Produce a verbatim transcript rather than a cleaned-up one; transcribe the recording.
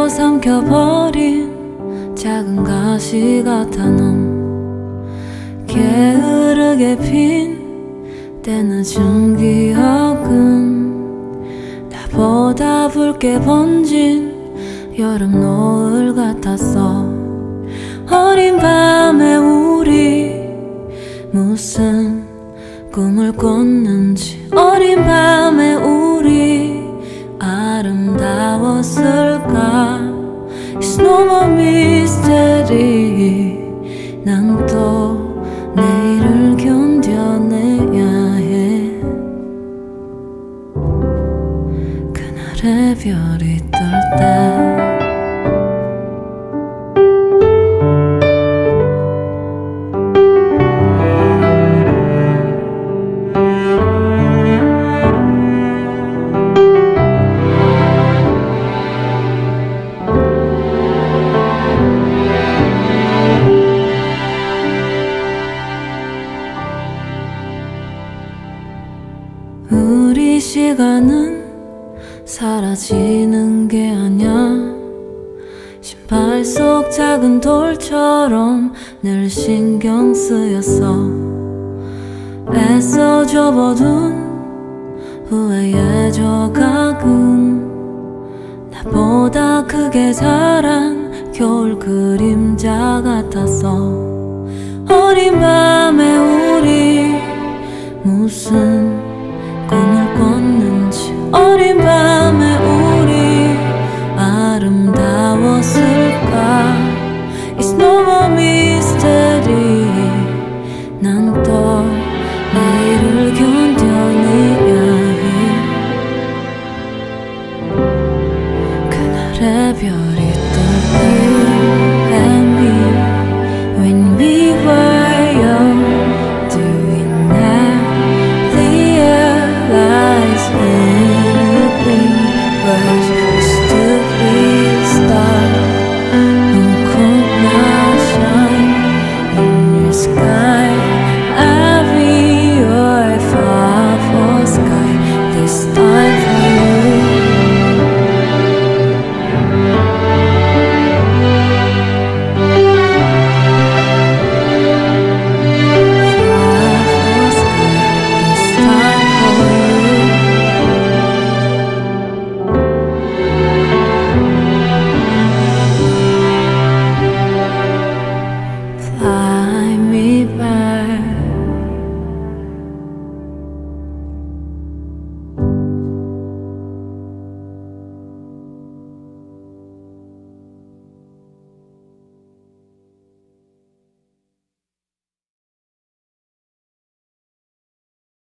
삼켜버린 작은 가시 같아 넌 게으르게 핀 때늦은 기억은 나보다 붉게 번진 여름 노을 같았어. 어린 밤에 우리 무슨 꿈을 꿨는지, 어린 밤에 우리 아름다웠을까. It's no more mystery. 난 또 내일을 견뎌내야 해. 그날의 별이 뜰 때 우리 시간은 사라지는 게 아냐. 신발 속 작은 돌처럼 늘 신경 쓰였어. 애써 접어둔 후회의 조각은 나보다 크게 자란 겨울 그림자 같았어. 어린 밤에 우리 무슨 꿈을 꿨는지, 어린 밤에 우리 아름다웠을까. It's no more mystery. 난 또 내일을 견뎌내야 해. 그날의 별